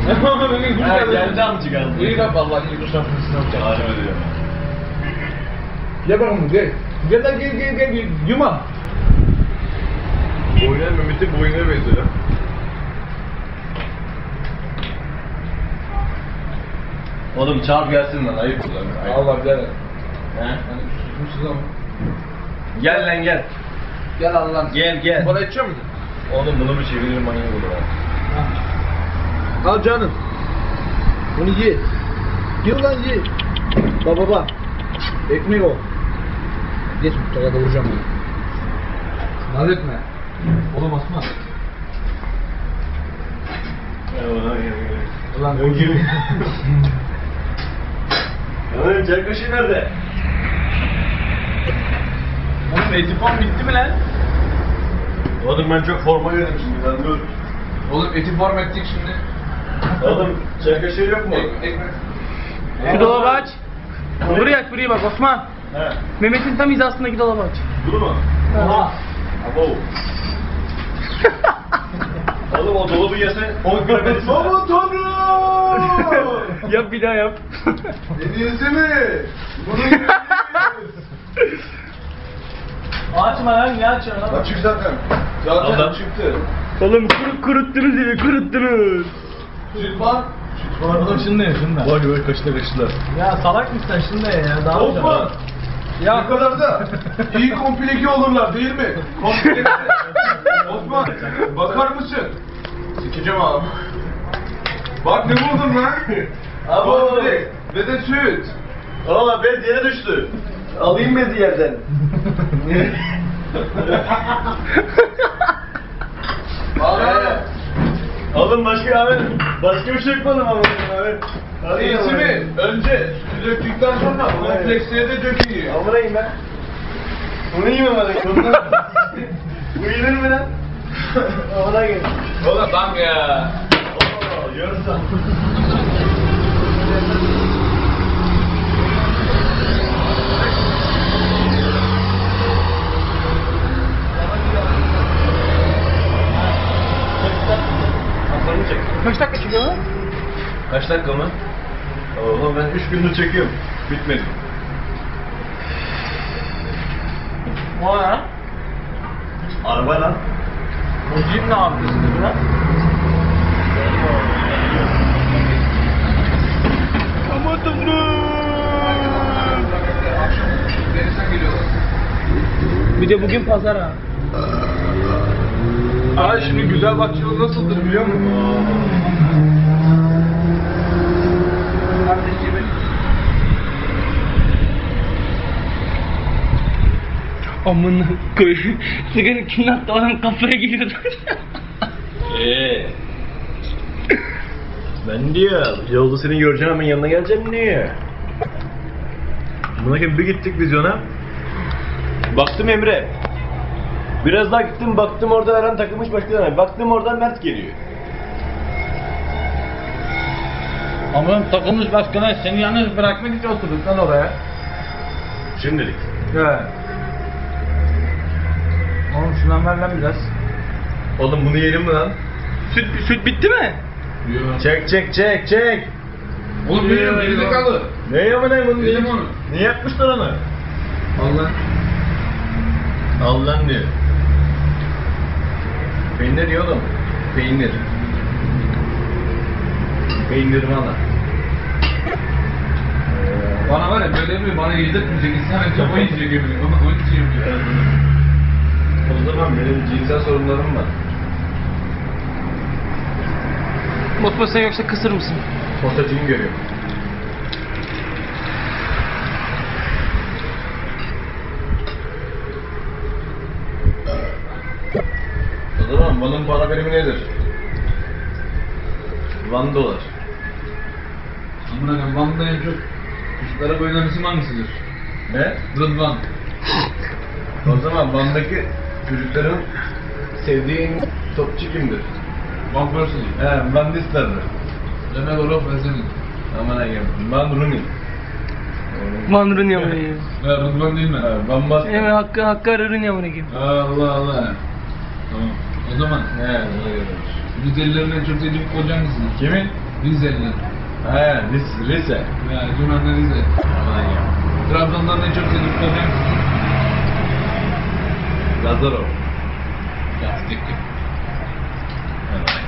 Geldi amcık aldı. İyi kap Allah iyi kusura bakmasın. Harbi diyorum. Gel bakalım gel. Gel lan gel Yuma. Boyuna Mehmet'in boyuna benziyor. Oğlum çarp gelsin lan ayıp lan. Allah gel. He? Hani üstümsüz ama. Gel lan gel. Gel Allah'ın. Gel. Bana içiyor musun? Oğlum bunu bir çeviririm manyak olur ha. Al canım. Bunu ye. Ye ulan ye. Baba. Ekmek o. Geç mutlaka vuracağım bunu. Naz etme. Oğlum Osman. Ulan Yok gibi. Oğlum çay kaşığı nerede? Oğlum etifon bitti mi lan? Oğlum ben çok forma yedim şimdi lan dur. Oğlum eti form ettik şimdi. Oğlum çay kaşığı yok mu? Ekmek. Şu dolabı aç. Burayı aç, burayı bak Osman. He. Mehmet'in tam hizasındaki dolabı aç. Bunu mu? Oha. Abo. Oğlum o dolabı yese 10 gram edilsin. Baba tanrım! Yap bir daha yap. Hediyesi mi? Bunu yiyebiliriz. Açma lan, niye açıyorsun lan? Açık zaten. Zaten Adam. çıktı. Oğlum kuruttunuz evi, kuruttunuz. Süt var. Süt var. Oğlum şunu da ye şunu da. Vay kaşılar. Ya salak mısın sen şunu da ye ya, daha Osman. Ya Ne kadar da iyi komplike olurlar değil mi? Komplike. Osman bakar mısın? Sikeceğim abi. Bak ne buldum lan? Abo. Ve de süt. Valla bez yere düştü. Alayım bezi yerden. Abi. Alın başka abi. Başka bir şey yapmadım abi. İyisi mi? Önce sütü döktükten sonra komplekseye de döküyor. Amına yiyeyim ben. Bunu yiyeyim ben. Bu yenir mi lan? Amına yiyeyim. Oğlum bak ya. Oo, yarısı. kaç dakika çıkıyor lan? Kaç dakika mı? Oğlum ben 3 gündür çekiyorum. Bitmedi. O ne lan? Araba lan. O cip ne yapıyorsun dedi lan? Aman tanrım. Akşam denizden geliyorlar. Bir de bugün pazar ha. Aa şimdi güzel bakçalı nasıldır biliyor musun? Amına koyayım. Sigara kim attı adam kafaya gidiyordu. Ben diyor, yolda seni göreceğim hemen yanına geleceğim diyor. Buna bir gittik vizyona. Baktım Emre. Biraz daha gittim baktım orada Eren takılmış başka yana. Baktım oradan Mert geliyor. Ama takılmış başkana seni yalnız bırakmak için oturduk lan oraya. Şimdilik. He. Oğlum şundan ver lan biraz. Oğlum bunu yiyelim mi lan? Süt bitti mi? Yok. Çek. Oğlum biliyorum gerizekalı. Ne yapayım bunu? Yedim onu. Niye yapmışlar onu? Allah. Al lan diyor. Peynir yiyor oğlum. Peynir. Peynir bana. Bana var ya böyle mi bana yedirtmeyecek insan çok yiyecek gibi. Bana onun için yapıyor. O zaman benim cinsel sorunlarım var. Mutlu sen yoksa kısır mısın? Postacını görüyorum. O zaman Van'ın para birimi nedir? Van dolar. Amına koyayım Van'da en çok çocuklara koyulan isim hangisidir? Ne? Rıdvan. O zaman Van'daki çocukların sevdiğin topçu kimdir? Van Persie. He, Van Nistelrooy. Demek Olof Veselin. Aman ayım. Van Rooney. Mandırın yamını yiyor. Rıdvan değil mi? He, Van Basten. Evet hakkı ararın yamını gibi. Allah Allah. Tamam. O zaman He, öyle görmüş. Rizelilerin en çok sevdiği futbolcu hangisidir? Kimin? Rizeli. He, Rize. Ya Yunan'da Rize. Aman ya. Trabzon'dan ne çok yedik problem. Lazaro. Lastik. Evet.